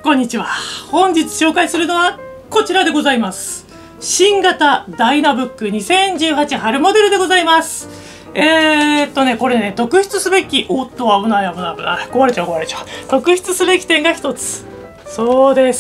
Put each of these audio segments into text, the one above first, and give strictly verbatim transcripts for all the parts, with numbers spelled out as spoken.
こんにちは。本日紹介するのはこちらでございます。新型ダイナブックにせんじゅうはち春モデルでございます。えーっとね、これね、特筆すべき、おっと、危ない危ない危ない。壊れちゃう壊れちゃう。特筆すべき点が一つ。そうです。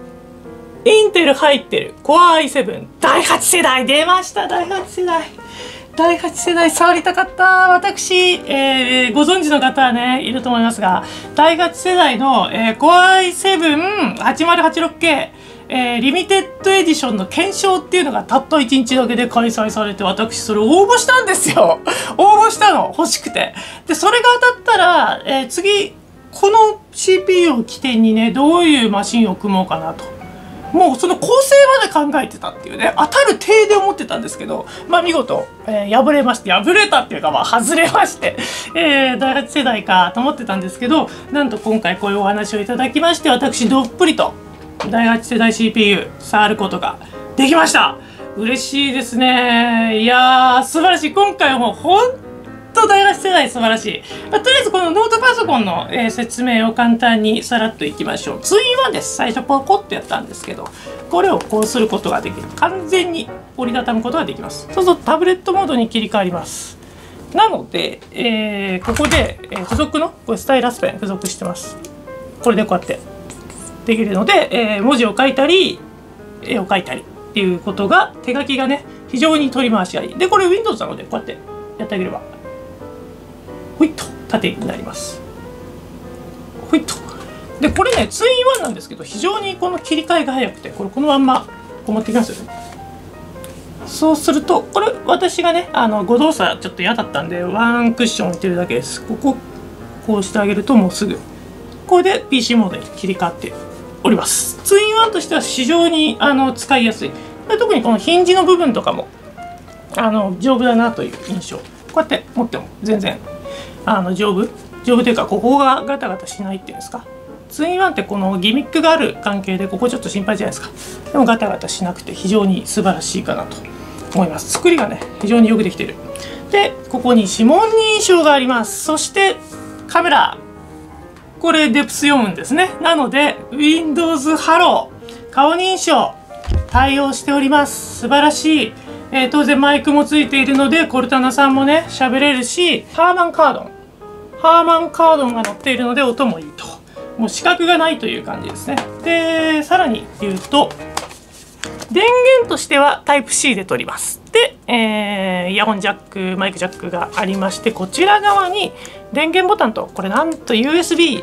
インテル入ってる コアアイセブン だいはち世代出ました。だいはち世代。だいはち世代触りたかった。私、えー、ご存知の方はね、いると思いますが、だいはち世代の、えー、コアアイセブン はちまるはちろくケー、えー、リミテッドエディションの検証っていうのがたったいちにちだけで開催されて、私それ応募したんですよ。応募したの。欲しくて。で、それが当たったら、えー、次、この シーピーユー を起点にね、どういうマシンを組もうかなと。もうその構成まで考えてたっていうね、当たる体で思ってたんですけど、まあ見事、えー、破れまして、破れたっていうかまあ外れまして、えー、だいはち世代かと思ってたんですけど、なんと今回こういうお話をいただきまして、私どっぷりとだいはち世代 シーピーユー 触ることができました。嬉しいですね。いやー、素晴らしい。今回はもう本当だいはち世代素晴らしい。まあ、とりあえずこのノートパソコンの、えー、説明を簡単にさらっといきましょう。ツインワンです。最初ポコッとやったんですけど、これをこうすることができる。完全に折りたたむことができます。そうするとタブレットモードに切り替わります。なので、えー、ここで、えー、付属のこれスタイラスペン付属してます。これでこうやってできるので、えー、文字を書いたり絵を描いたりっていうことが手書きがね非常に取り回しがいい。でこれ Windows なのでこうやってやってあげればほいっと縦になります。ほいっと。でこれねツインワンなんですけど非常にこの切り替えが早くてこれこのまんまこう持ってきますよね。そうするとこれ私がねあの誤動作ちょっと嫌だったんでワンクッション置いてるだけです。こここうしてあげるともうすぐこれで ピーシー モードに切り替わっております。ツインワンとしては非常にあの使いやすい。特にこのヒンジの部分とかもあの丈夫だなという印象。こうやって持っても全然あの丈夫丈夫というかここがガタガタしないっていうんですか。ツインワンってこのギミックがある関係でここちょっと心配じゃないですか。でもガタガタしなくて非常に素晴らしいかなと思います。作りがね非常によくできている。でここに指紋認証があります。そしてカメラこれデプス読むんですね。なので Windows ハロー顔認証対応しております。素晴らしい。えー、当然マイクもついているのでコルタナさんもね喋れるし、ハーマンカードンハーマンカードンが載っているので音もいいと。もう視覚がないという感じですね。でさらに言うと電源としてはタイプ シー で取ります。で、えー、イヤホンジャックマイクジャックがありまして、こちら側に電源ボタンとこれなんと ユーエスビー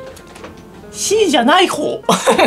C じゃない方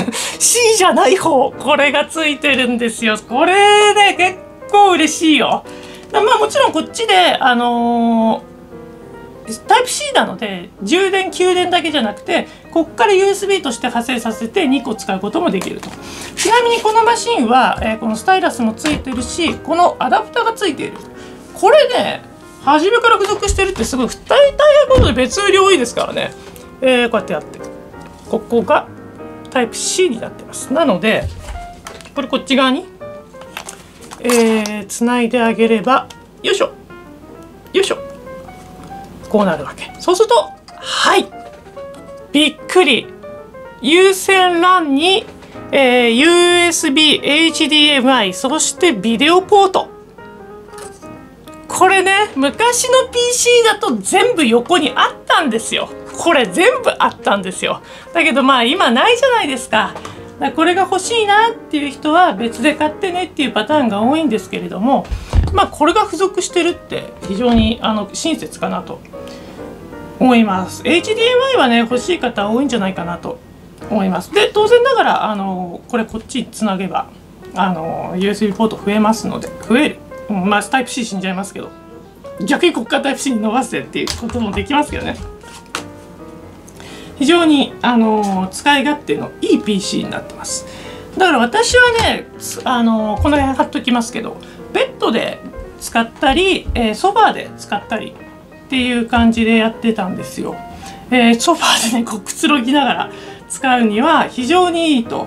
C じゃない方これがついてるんですよ。これね結構嬉しいよ。まあもちろんこっちであのータイプ シー なので充電給電だけじゃなくてこっから ユーエスビー として派生させてにこ使うこともできると。ちなみにこのマシンは、えー、このスタイラスもついてるしこのアダプターがついている。これね初めから付属してるってすごい大体のことで別売り多いですからね。えー、こうやってやってここがタイプ シー になってます。なのでこれこっち側にえー、つないであげればよいしょよいしょこうなるわけ。そうするとはいびっくり有線 ラン に、えー、ユーエスビー、エイチディーエムアイ そしてビデオポート。これね昔の ピーシー だと全部横にあったんですよ。これ全部あったんですよ。だけどまあ今ないじゃないですか。だからこれが欲しいなっていう人は別で買ってねっていうパターンが多いんですけれども、まあこれが付属してるって非常にあの親切かなと思います。エイチディーエムアイ はね欲しい方多いんじゃないかなと思います。で当然ながらあのこれこっちにつなげばあの ユーエスビー ポート増えますので増える、うん、まあタイプ シー 死んじゃいますけど逆にここからタイプ シー に伸ばせっていうこともできますけどね。非常にあの使い勝手のいい ピーシー になってます。だから私はねあのこの辺貼っときますけどベッドで使ったり、えー、ソファーで使ったりっていう感じでやってたんですよ。えー、ソファーでねこうくつろぎながら使うには非常にいいと。こ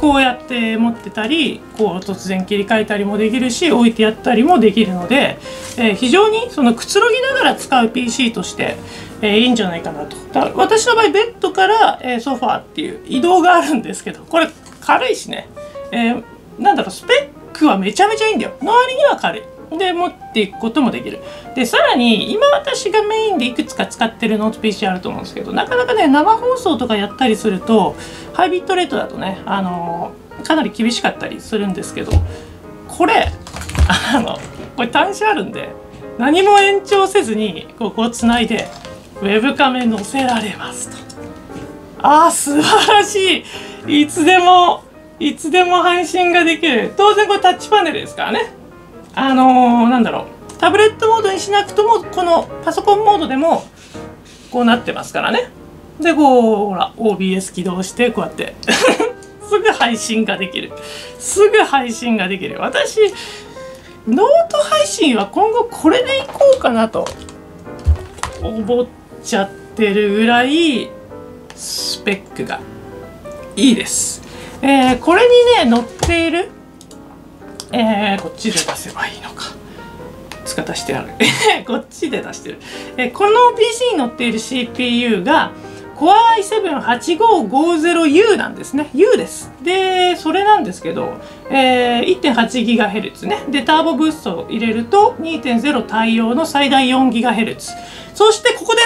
こうやって持ってたりこう突然切り替えたりもできるし置いてやったりもできるので、えー、非常にそのくつろぎながら使う ピーシー として、えー、いいんじゃないかなと。だ私の場合ベッドから、えー、ソファーっていう移動があるんですけど、これ軽いしね、えー、なんだろう、スペックはめちゃめちゃいいんだよ。の割には軽いで持っていくこともできる。でさらに今私がメインでいくつか使ってるノート ピーシー あると思うんですけど、なかなかね生放送とかやったりするとハイビットレートだとね、あのー、かなり厳しかったりするんですけど、これあのこれ端子あるんで何も延長せずにここをつないでウェブカメ載せられますと。あー素晴らしい。いつでもいつでも配信ができる。当然これタッチパネルですからね。あのー、なんだろう、タブレットモードにしなくともこのパソコンモードでもこうなってますからね。でこうほら オービーエス 起動してこうやってすぐ配信ができる。すぐ配信ができる。私ノート配信は今後これでいこうかなと思っちゃってるぐらいスペックがいいです。えー、これにね載っている、えー、こっちで出せばいいのか。使い出してある。こっちで出してる。えー、この ピーシー に載っている シーピーユー が コアアイセブンはちごーごーゼロユー なんですね。U です。で、それなんですけど、えー、いってんはちギガヘルツ ね。で、ターボブーストを入れると にてんゼロ 対応の最大 よんギガヘルツ。そしてここです。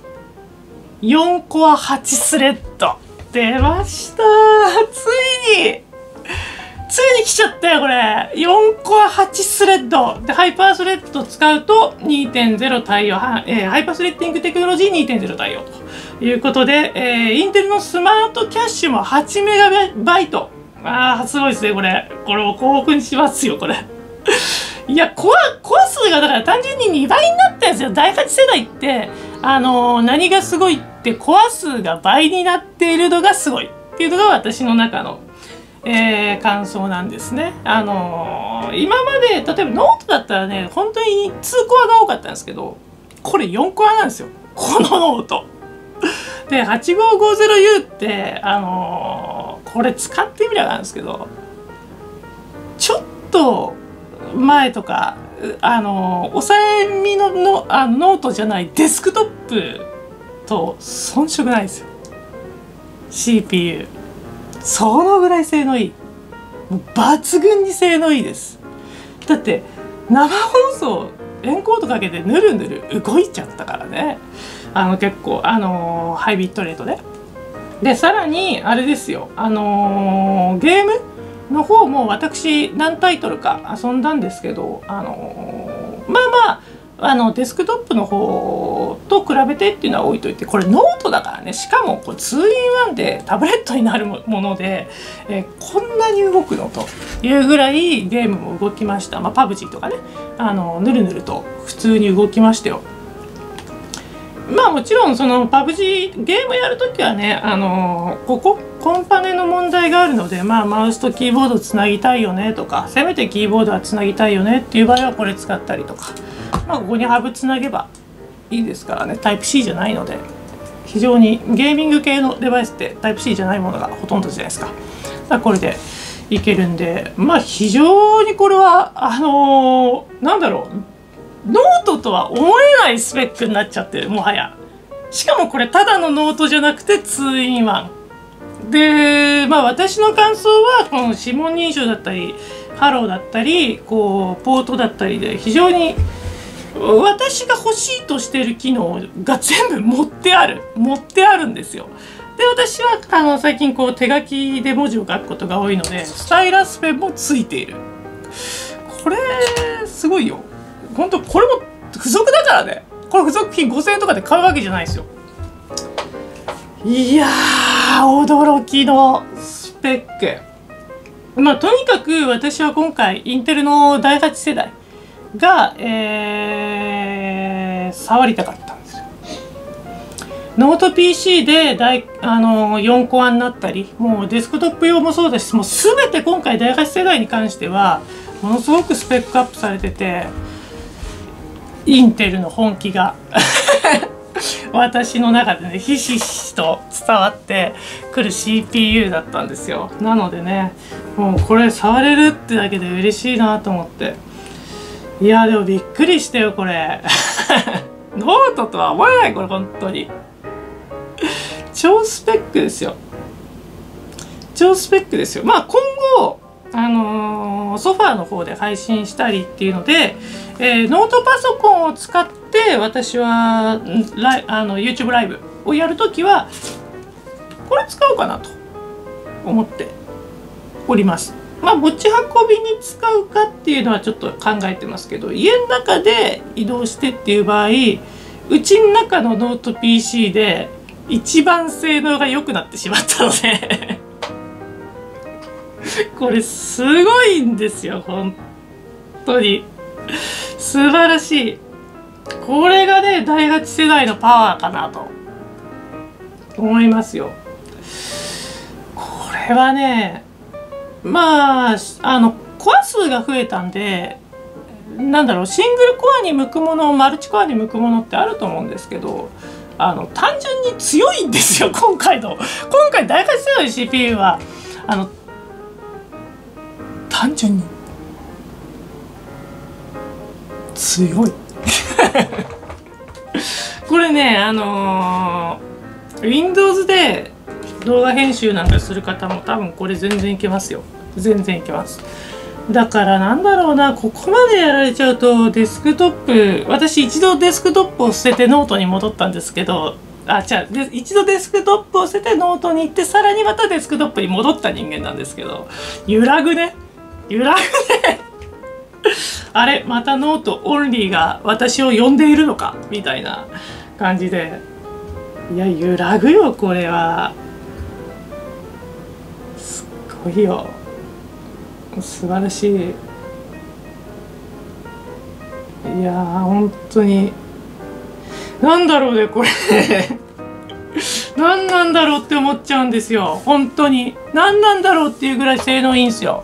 よんコアはちスレッド。出ました。ついについに来ちゃったよこれ。よんコアはちスレッドでハイパースレッド使うと にてんゼロ 対応、えー、ハイパースレッディングテクノロジー にてんゼロ 対応ということで、えー、インテルのスマートキャッシュもはちメガバイト。あーすごいですねこれ。これを興奮しますよこれ。いやコアコア数がだから単純ににばいになってるんですよ。だいはち世代ってあのー、何がすごいってコア数が倍になっているのがすごいっていうのが私の中の、えー、感想なんですね。あのー、今まで例えばノートだったらね本当ににコアが多かったんですけど、これよんコアなんですよこのノート。で はちごーごーゼロユー ってあのー、これ使ってみりゃなんですけど、ちょっと前とかあの抑え身ののあノートじゃないデスクトップと遜色ないですよ シーピーユー。 そのぐらい性能いい。もう抜群に性能いいです。だって生放送エンコードかけてぬるぬる動いちゃったからね。あの結構あのハイビットレートででさらにあれですよ、あのゲームの方も私何タイトルか遊んだんですけど、あのー、まあまああのデスクトップの方と比べてっていうのは置いといて、これノートだからね。しかもこれ ツーインワン でタブレットになるもので、えー、こんなに動くのというぐらいゲームも動きました。まあ、パブジー とかね、あのぬるぬると普通に動きましたよ。まあもちろんその パブジー ゲームやるときはね、あのー、ここコンパネの問題があるので、まあマウスとキーボードつなぎたいよねとか、せめてキーボードはつなぎたいよねっていう場合はこれ使ったりとか、まあここにハブつなげばいいですからね。タイプ シー じゃないので、非常にゲーミング系のデバイスってタイプ シー じゃないものがほとんどじゃないですか。だからこれでいけるんで、まあ非常にこれはあのー、なんだろう、ノートとは思えないスペックになっちゃってる、もはや。しかもこれただのノートじゃなくて ツーインワンで、まあ私の感想はこの指紋認証だったりハローだったりこうポートだったりで非常に私が欲しいとしている機能が全部持ってある持ってあるんですよ。で私はあの最近こう手書きで文字を書くことが多いのでスタイラスペンもついている。これすごいよ。本当これも付属だからね。これ付属品ごせんえんとかで買うわけじゃないですよ。いやー驚きのスペック。まあとにかく私は今回インテルのだいはち世代が、えー、触りたかったんですよ。ノート ピーシー で大あのよんコアになったり、もうデスクトップ用もそうですし、もう全て今回だいはち世代に関してはものすごくスペックアップされてて、インテルの本気が私の中でねひしひしと伝わってくる シーピーユー だったんですよ。なのでねもうこれ触れるってだけで嬉しいなと思って、いやでもびっくりしたよこれノートとは思えない、これ本当に超スペックですよ、超スペックですよ。まあ今後あのー、ソファーの方で配信したりっていうので、えー、ノートパソコンを使って私はライあの YouTube ライブをやるときはこれ使おうかなと思っております。まあ持ち運びに使うかっていうのはちょっと考えてますけど、家の中で移動してっていう場合、うちの中のノート ピーシー で一番性能が良くなってしまったのでこれすごいんですよ、本当に素晴らしい。これがねだいはち世代のパワーかなと思いますよ。これはねまああのコア数が増えたんで、なんだろう、シングルコアに向くものマルチコアに向くものってあると思うんですけど、あの単純に強いんですよ今回の今回だいはち世代の シーピーユー はあの単純に強いこれねあのー、Windows で動画編集なんかする方も多分これ全然いけますよ、全然いけます。だからなんだろうな、ここまでやられちゃうとデスクトップ、私一度デスクトップを捨ててノートに戻ったんですけど、あ違うで一度デスクトップを捨ててノートに行ってさらにまたデスクトップに戻った人間なんですけど、揺らぐね揺らぐねあれまたノートオンリーが私を呼んでいるのかみたいな感じで、いや揺らぐよこれは、すっごいよ、素晴らしい。いやー本当になんだろうねこれ何なんだろうって思っちゃうんですよ、本当に何なんだろうっていうぐらい性能いいんですよ。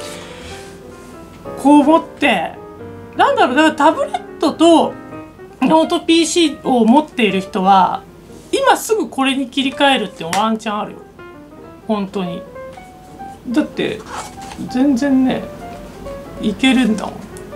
こう思ってなんだろう、だからタブレットとノート ピーシー を持っている人は今すぐこれに切り替えるってワンチャンあるよ本当に。だって全然ねいけるんだもん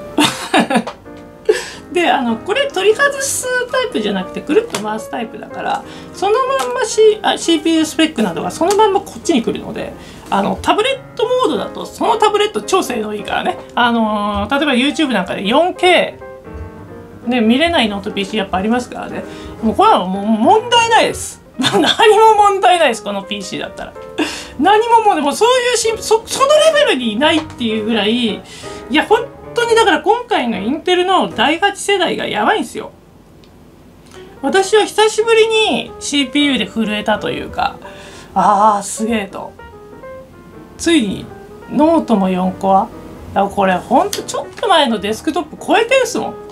であのこれ取り外すタイプじゃなくてくるっと回すタイプだから、そのまんま、C、あ シーピーユー スペックなどがそのまんまこっちに来るので、あのタブレットモードだとそのタブレット超性能いいからね、あのー、例えば YouTube なんかで よんケー、ね、見れないノート ピーシー やっぱありますからね、もうこれはもう問題ないです何も問題ないですこの ピーシー だったら何ももうでもそういうし そ, そのレベルにいないっていうぐらい、いや本当にだから今回のインテルのだいはち世代がやばいんですよ。私は久しぶりに シーピーユー で震えたというか、ああすげえと、ついにノートもよんコア、これほんとちょっと前のデスクトップ超えてんすもん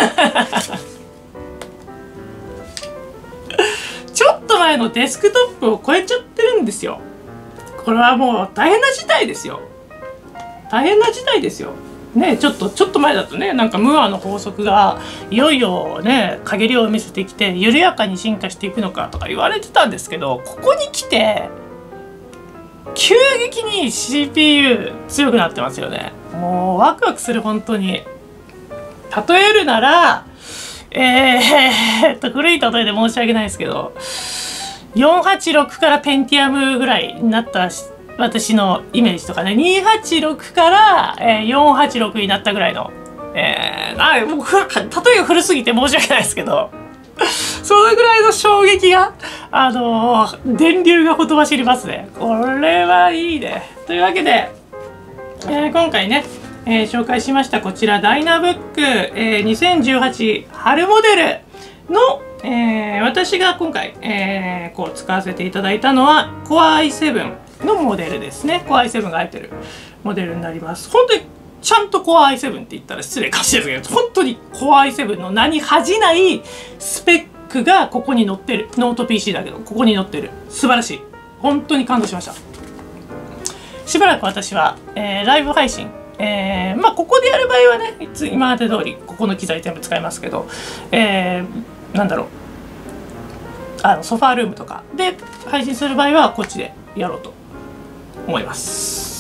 ちょっと前のデスクトップを超えちゃってるんですよ。これはもう大変な事態ですよ、大変な事態ですよね。ちょっとちょっと前だとね、なんかムーアの法則がいよいよね陰りを見せてきて緩やかに進化していくのかとか言われてたんですけど、ここに来て急激に シーピーユー 強くなってますよね。もうワクワクする本当に。例えるならえー、っと古い例えで申し訳ないですけど、よんはちろくからペンティアムぐらいになった私のイメージとかね、にはちろくから、えー、よんはちろくになったぐらいの、えー、あもう例えが古すぎて申し訳ないですけどそのぐらいの衝撃が、あのー、電流がほとばしりますね。これはいいね。というわけで、えー、今回ね、えー、紹介しましたこちらダイナブック、えー、にせんじゅうはち春モデルの、えー、私が今回、えー、こう使わせていただいたのは コアアイセブン のモデルですね。コアアイセブン が入ってるモデルになります。本当にちゃんと コアアイセブン って言ったら失礼かもしれないですけど、本当に コアアイセブン の名に恥じないスペックがここに載ってる。ノート ピーシー だけどここに載ってる。素晴らしい。本当に感動しました。しばらく私は、えー、ライブ配信、えー、まあここでやる場合はね、いつ今まで通りここの機材全部使いますけど、えー、なんだろうあのソファールームとかで配信する場合はこっちでやろうと思います。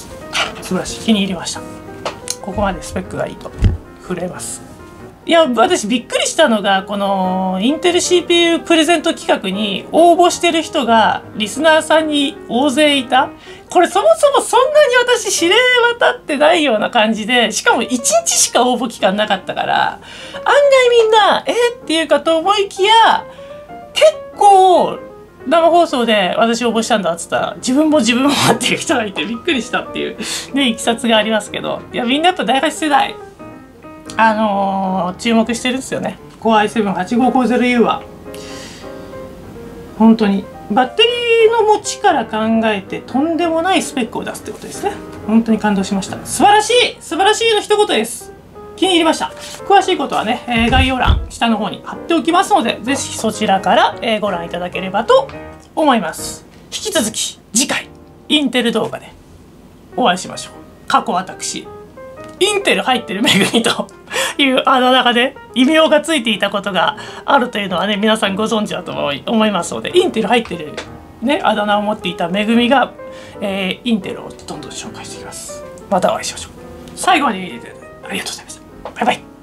素晴らしい、気に入りました。ここまでスペックがいいと震えます。いや、私びっくりしたのが、このインテル シーピーユー プレゼント企画に応募してる人がリスナーさんに大勢いた。これそもそもそんなに私知れ渡ってないような感じで、しかもいちにちしか応募期間なかったから、案外みんなえっていうかと思いきや、結構生放送で私応募したんだっつったら、自分も自分もっていう人がいてびっくりしたっていうね、いきさつがありますけど、いやみんなやっぱ第八世代あのー、注目してるんですよね。 コアアイセブンはちごうごゼロユー は本当にバッテリーの持ちから考えてとんでもないスペックを出すってことですね。本当に感動しました。素晴らしい素晴らしいの一言です。気に入りました。詳しいことはね、えー、概要欄下の方に貼っておきますので、ぜひそちらから、えー、ご覧いただければと思います。引き続き次回インテル動画でお会いしましょう。過去私インテル入ってるめぐみというあだ名がね、異名がついていたことがあるというのはね、皆さんご存知だと思いますので、インテル入ってるね、あだ名を持っていためぐみが、えー、インテルをどんどん紹介していきます。またお会いしましょう。最後まで見ていただいてありがとうございました。バイバイ。